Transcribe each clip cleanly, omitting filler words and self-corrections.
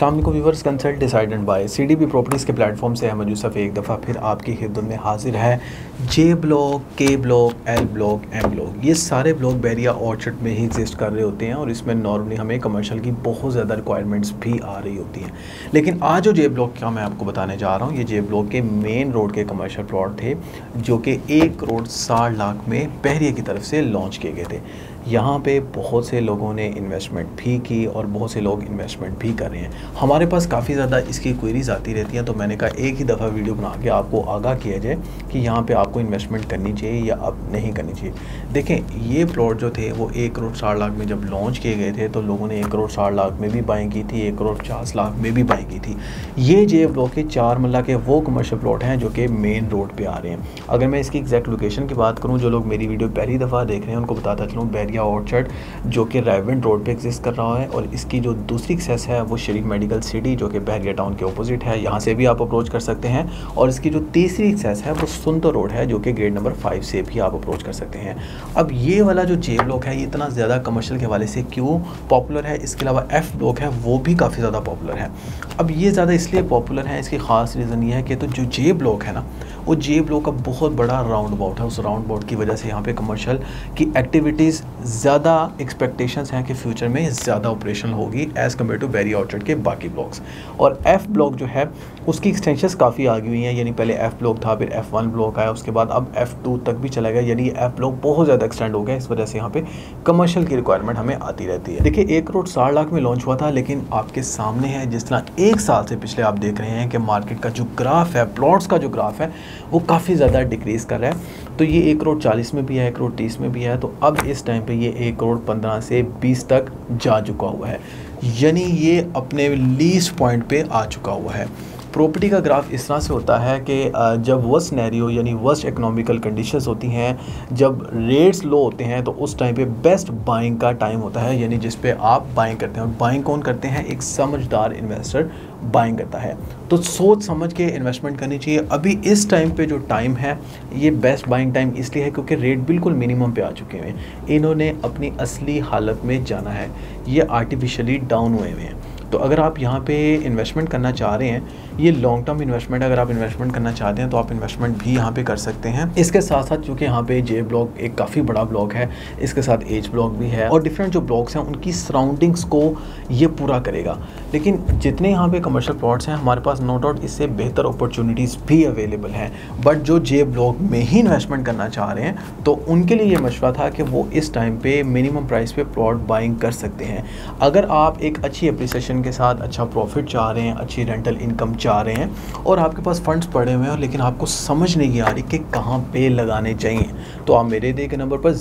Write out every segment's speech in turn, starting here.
अस्सलाम वालेकुम viewers, consult decide and buy CDB properties के प्लेटफॉर्म से अहमद यूसुफ एक दफ़ा फिर आपकी खिदमत में हाजिर है। J block, K block, L block, M block, ये सारे ब्लॉक बैरिया ऑर्चर्ड में ही एग्जिस्ट कर रहे होते हैं और इसमें नॉर्मली हमें कमर्शियल की बहुत ज़्यादा रिक्वायरमेंट्स भी आ रही होती हैं। लेकिन आज जो जे ब्लॉक का मैं आपको बताने जा रहा हूँ, ये जे ब्लॉक के मेन रोड के कमर्शियल प्लॉट थे जो कि 1,60,00,000 में बहरिया की तरफ से लॉन्च किए गए थे। यहाँ पे बहुत से लोगों ने इन्वेस्टमेंट भी की और बहुत से लोग इन्वेस्टमेंट भी कर रहे हैं। हमारे पास काफ़ी ज़्यादा इसकी क्वेरीज आती रहती हैं, तो मैंने कहा एक ही दफ़ा वीडियो बना के आपको आगाह किया जाए कि यहाँ पे आपको इन्वेस्टमेंट करनी चाहिए या अब नहीं करनी चाहिए। देखें, ये प्लॉट जो थे वो 1,60,00,000 में जब लॉन्च किए गए थे तो लोगों ने 1,60,00,000 में भी बाइंग की थी, 1,50,00,000 में भी बाइंग की थी। ये जे ब्लॉक के 4 मरला के वो कमर्शियल प्लॉट हैं जो कि मेन रोड पर आ रहे हैं। अगर मैं इसकी एग्जैक्ट लोकेशन की बात करूँ, जो लोग मेरी वीडियो पहली दफ़ा देख रहे हैं उनको बताता चलूँ, बैरिया ऑर्चर्ड जो कि रायवेंट रोड पे एग्जिस्ट कर रहा है और इसकी जो दूसरी एक्सेस है वो शरीफ मेडिकल सिटी जो कि बैरिया टाउन के ऑपोजिट है, यहाँ से भी आप अप्रोच कर सकते हैं। और इसकी जो तीसरी एक्सेस है वो सुंदर रोड है जो कि गेट नंबर 5 से भी आप अप्रोच कर सकते हैं। अब ये वाला जो जे ब्लॉक है ये इतना ज़्यादा कमर्शियल के हवाले से क्यों पॉपुलर है, इसके अलावा एफ़ ब्लॉक है वो भी काफ़ी ज़्यादा पॉपुलर है। अब ये ज़्यादा इसलिए पॉपुलर है, इसकी ख़ास रीज़न ये है कि तो जो जे ब्लॉक है ना, वो जे ब्लॉक का बहुत बड़ा राउंड अबाउट है। उस राउंड अबाउट की वजह से यहाँ पे कमर्शियल की एक्टिविटीज़ ज़्यादा एक्सपेक्टेशंस हैं कि फ्यूचर में ज़्यादा ऑपरेशन होगी as compare to Bahria orchard के बाकी ब्लॉक्स। और एफ़ ब्लॉक जो है उसकी एक्सटेंशंस काफ़ी आगे हुई हैं, यानी पहले एफ़ ब्लॉक था, फिर F1 ब्लॉक आया, उसके बाद अब F2 तक भी चला गया, यानी एफ़ ब्लॉक बहुत ज़्यादा एक्सटेंड हो गया। इस वजह से यहाँ पे कमर्शियल की रिक्वायरमेंट हमें आती रहती है। देखिए, 1,60,00,000 में लॉन्च हुआ था, लेकिन आपके सामने है जिस तरह एक साल से पिछले आप देख रहे हैं कि मार्केट का जो ग्राफ है, प्लॉट्स का जो ग्राफ है वो काफ़ी ज़्यादा डिक्रीज़ कर रहा है। तो ये 1,40,00,000 में भी है, 1,30,00,000 में भी है, तो अब इस टाइम पे ये 1,15,00,000 से 20 तक जा चुका हुआ है, यानी ये अपने लीस्ट पॉइंट पे आ चुका हुआ है। प्रॉपर्टी का ग्राफ इस तरह से होता है कि जब वर्स्ट सिनेरियो यानी वर्स्ट इकोनॉमिकल कंडीशंस होती हैं, जब रेट्स लो होते हैं, तो उस टाइम पे बेस्ट बाइंग का टाइम होता है, यानी जिस पे आप बाइंग करते हैं। और बाइंग कौन करते हैं? एक समझदार इन्वेस्टर बाइंग करता है। तो सोच समझ के इन्वेस्टमेंट करनी चाहिए। अभी इस टाइम पे जो टाइम है ये बेस्ट बाइंग टाइम इसलिए है क्योंकि रेट बिल्कुल मिनिमम पे आ चुके हैं। इन्होंने अपनी असली हालत में जाना है, ये आर्टिफिशियली डाउन हुए हैं। तो अगर आप यहाँ पे इन्वेस्टमेंट करना चाह रहे हैं, ये लॉन्ग टर्म इन्वेस्टमेंट, अगर आप इन्वेस्टमेंट करना चाहते हैं तो आप इन्वेस्टमेंट भी यहाँ पे कर सकते हैं। इसके साथ साथ चूँकि यहाँ पे जे ब्लॉक एक काफ़ी बड़ा ब्लॉक है, इसके साथ एच ब्लॉक भी है और डिफरेंट जो ब्लॉक्स हैं उनकी सराउंडिंग्स को ये पूरा करेगा। लेकिन जितने यहाँ पे कमर्शियल प्लॉट्स हैं हमारे पास नो डाउट इससे बेहतर अपॉर्चुनिटीज़ भी अवेलेबल हैं, बट जो जे ब्लॉक में ही इन्वेस्टमेंट करना चाह रहे हैं तो उनके लिए ये मशवरा था कि वो इस टाइम पे मिनिमम प्राइस पे प्लॉट बाइंग कर सकते हैं। अगर आप एक अच्छी एप्रिसिएशन के साथ अच्छा प्रॉफिट चाह रहे हैं, अच्छी रेंटल इनकम चाह रहे हैं और आपके पास फंड्स पड़े हुए हैं लेकिन आपको समझ नहीं आ रही कि कहाँ पे लगाने चाहिए, तो आप मेरे दिए गए नंबर पर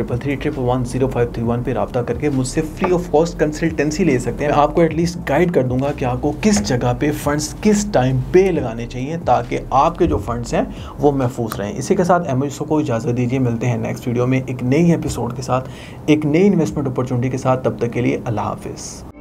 0333110531 पे रब्ता करके मुझसे फ्री ऑफ कॉस्ट कंसल्टेंसी ले सकते हैं। मैं आपको एटलीस्ट गाइड कर दूंगा कि आपको किस जगह पे फंड्स किस टाइम पे लगाने चाहिए ताकि आपके जो फंड्स हैं वो महफूज रहें। इसी के साथ अहमद यूसुफ को इजाज़त दीजिए, मिलते हैं नेक्स्ट वीडियो में एक नई एपिसोड के साथ, एक नई इन्वेस्टमेंट अपॉर्चुनिटी के साथ। तब तक के लिए अल्लाह हाफिज़।